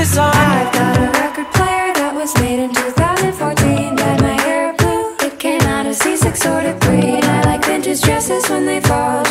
this on. I've got a record player that was made in 2014. Dyed my hair blue, it came out of C6 sorted breed. I like vintage dresses when they fall